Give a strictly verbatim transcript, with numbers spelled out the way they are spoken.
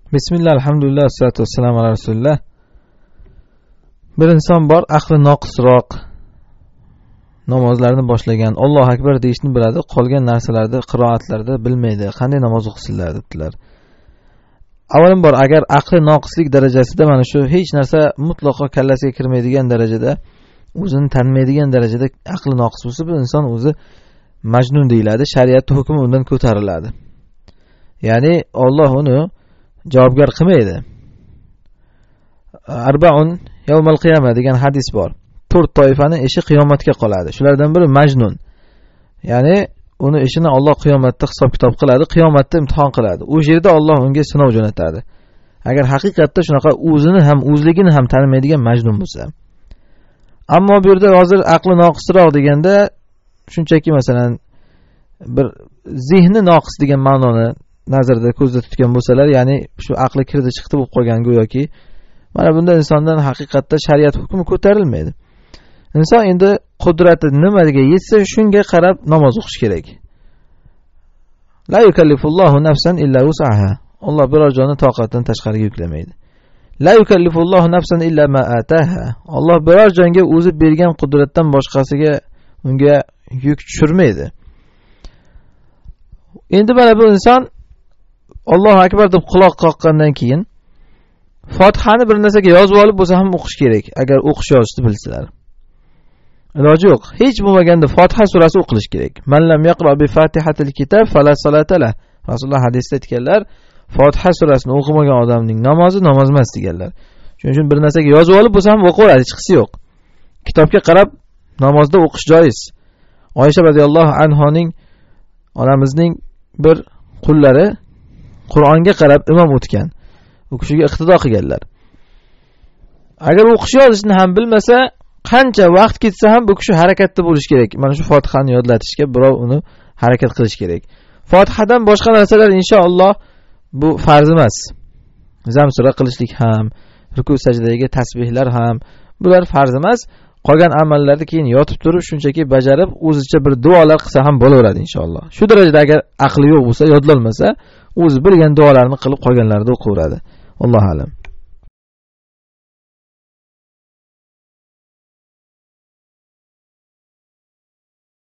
Bismillah, alhamdulillah, salatu vassalamu ala rasulillah. Bir inson bor, aqli noqisroq, namozlarni boshlagan, Alloh akbar deyishni biladi, qolgan narsalarni, qiroatlarda bilmaydi. Qanday namoz o'qisinlar debdilar. Avvalambor, agar aqli noqislik darajasida mana shu hech narsa mutlaqo kallasiga kirmaydigan darajada, o'zini tanmaydigan darajada aqli noqis bo'lsa, bu inson o'zi majnun deyiladi, shariatning hukmi undan ko'tariladi. Ya'ni Alloh uni javobgar qilmaydi. Arbaun yawmal qiyamah degan hadis bor. to'rt toifani ishi qiyomatga qoladi. Shulardan biri majnun. Ya'ni uni ishini Alloh qiyomatda hisob-kitob qiladi, qiyomatda imtihon qiladi. U yerda Alloh unga sinov jo'natadi. Agar haqiqatda shunaqa o'zini ham, o'zligini ham tanimaydigan majnun bo'lsa. Ammo bu yerda hozir aqli noqisroq deganda shunchaki masalan bir zehni noqis degan ma'noni nazarda ko'zda tutgan bo'lsalar, ya'ni shu aqli kirdi chiqdi bo'lib qolgan go'yoki, mana bunda insondan haqiqatda shariat hukmi ko'tarilmaydi. Inson endi qudrati nimaga yetsa shunga qarab namoz o'qish kerak. La yukallifullohu nafsan illa wus'aha. Alloh biror jonni toqatdan tashqariga yuklamaydi. La yukallifullohu nafsan illa ma ataha. Alloh biror jonga o'zi bergan qudratdan boshqasiga unga yuk tushirmaydi. Endi mana bu inson Allohu akbar deb quloq qoqqandan keyin Fotihani bir narsaga yozib olib bo'lsa ham o'qish kerak, agar o'qish yozishni bilsalar. Iloji yo'q. Hech bo'lmaganda Fotiha surasi o'qilish kerak. Man lam yaqra bi Fatihatil kitab fala salata la. Rasululloh hadisda aytganlar, Fotiha surasini o'qimagan odamning namozi namoz emas deganlar. Shuning uchun bir narsaga yozib olib bo'lsa ham o'qiveradi, hech qisi yo'q. Kitobga qarab namozda o'qish joiz. Oysha radhiyallohu anhoning onamizning bir qullari Qur'onga qarab imom o'tgan. U kishiga iqtido qilganlar. Agar o'qish yozishni ham bilmasa, qancha vaqt ketsa ham bu kishi harakatda bo'lish kerak. Mana shu Fotihani yodlatishga birov uni harakat qilish kerak. Fotihadan boshqa narsalar inshaalloh bu farz emas. Zamsura qilishlik ham, ruku sajdadagi tasbihlar ham bular farz emas. Qolgan amallarni keyin yotib turib shunchaki bajarib, o'zicha bir duolar qilsa ham bo'laveradi inshaalloh. Shu darajada agar aqli yo'q bo'lsa, yodlolmasa, o'zi bilgan duolarni qilib qolganlarni o'qiveradi. Alloh alam.